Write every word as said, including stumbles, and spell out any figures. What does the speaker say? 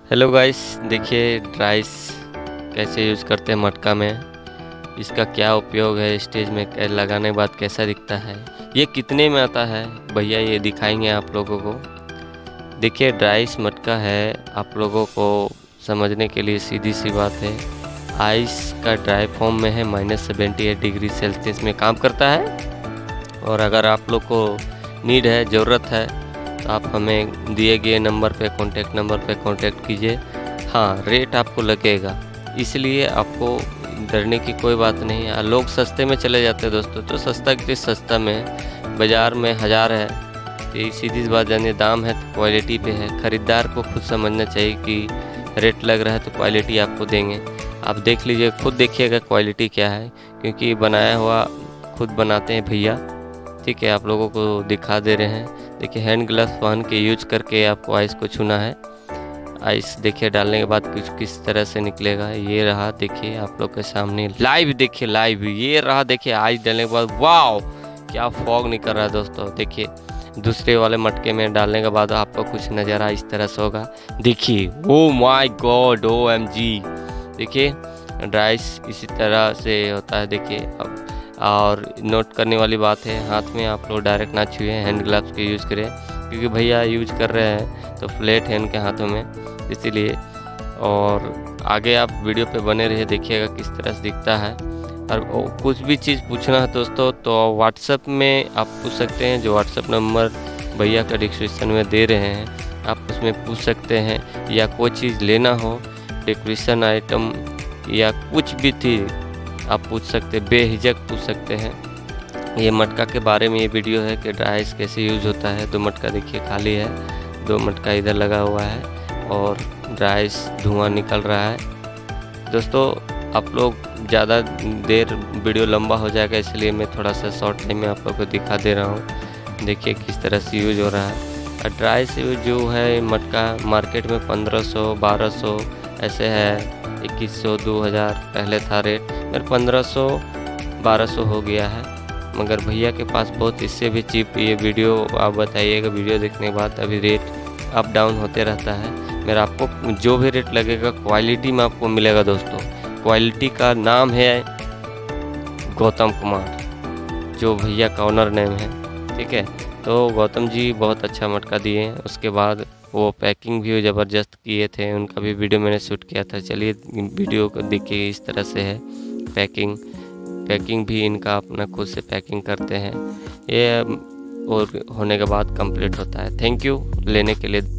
Hello guys, देखिए dry ice कैसे use करते हैं मटका में, इसका क्या उपयोग है, स्टेज में लगाने के बाद कैसा दिखता है, ये कितने में आता है भैया ये दिखाएंगे आप लोगों को। देखिए ड्राइस मटका है, आप लोगों को समझने के लिए सीधी सी बात है। आइस का ड्राई फॉर्म में है, minus seventy eight degree Celsius में काम करता है। और अगर आप लोग को नीड है, ज़रूरत है, तो आप हमें दिए गए नंबर पे कॉन्टैक्ट नंबर पे कांटेक्ट कीजिए। हाँ, रेट आपको लगेगा, इसलिए आपको डरने की कोई बात नहीं है। लोग सस्ते में चले जाते हैं दोस्तों, तो सस्ता कितनी सस्ता में, बाज़ार में हज़ार है, तो सीधी सी बात जानिए, दाम है तो क्वालिटी पे है। ख़रीदार को खुद समझना चाहिए कि रेट लग रहा है तो क्वालिटी आपको देंगे। आप देख लीजिए, खुद देखिएगा क्वालिटी क्या है, क्योंकि बनाया हुआ खुद बनाते हैं भैया। ठीक है, आप लोगों को दिखा दे रहे हैं। देखिए हैंड ग्लव्स पहन के यूज करके आपको आइस को छूना है। आइस देखिए डालने के बाद कुछ किस तरह से निकलेगा, ये रहा। देखिए आप लोग के सामने लाइव, देखिए लाइव ये रहा। देखिए आइस डालने के बाद वाओ क्या फॉग निकल रहा है दोस्तों। देखिए दूसरे वाले मटके में डालने के बाद आपको कुछ नज़ारा इस तरह से होगा। देखिए oh my god, O M G. देखिए ड्राइस इसी तरह से होता है। देखिए अब और नोट करने वाली बात है, हाथ में आप लोग डायरेक्ट ना छुए, हैंड ग्लव्स के यूज़ करें, क्योंकि भैया यूज कर रहे हैं तो फ्लैट है इनके हाथों में, इसीलिए। और आगे आप वीडियो पे बने रहिए, देखिएगा किस तरह से दिखता है। और कुछ भी चीज़ पूछना है दोस्तों तो व्हाट्सएप में आप पूछ सकते हैं, जो व्हाट्सएप नंबर भैया का डिस्क्रिप्शन में दे रहे हैं, आप उसमें पूछ सकते हैं। या कोई चीज़ लेना हो, डेकोरेशन आइटम या कुछ भी थी, आप पूछ सकते, बेहिचक पूछ सकते हैं। ये मटका के बारे में ये वीडियो है कि ड्राइस कैसे यूज होता है। दो मटका देखिए खाली है, दो मटका इधर लगा हुआ है और ड्राइस धुआं निकल रहा है। दोस्तों आप लोग ज़्यादा देर वीडियो लंबा हो जाएगा, इसलिए मैं थोड़ा सा शॉर्ट टाइम में आप लोग को दिखा दे रहा हूँ। देखिए किस तरह से यूज हो रहा है। और ड्राइस जो है मटका मार्केट में पंद्रह सौ बारह सौ ऐसे है, इक्कीस सौ दो हज़ार पहले था रेट, फिर पंद्रह सौ बारह सौ हो गया है। मगर भैया के पास बहुत इससे भी चीप ये वीडियो आप बताइएगा, वीडियो देखने के बाद अभी रेट अप डाउन होते रहता है। मेरा आपको जो भी रेट लगेगा क्वालिटी में आपको मिलेगा दोस्तों। क्वालिटी का नाम है गौतम कुमार, जो भैया का ऑनर नेम है। ठीक है, तो गौतम जी बहुत अच्छा मटका दिए हैं। उसके बाद वो पैकिंग भी ज़बरदस्त किए थे, उनका भी वीडियो मैंने शूट किया था। चलिए वीडियो को देखिए, इस तरह से है पैकिंग। पैकिंग भी इनका अपना खुद से पैकिंग करते हैं, ये और होने के बाद कंप्लीट होता है। थैंक यू लेने के लिए।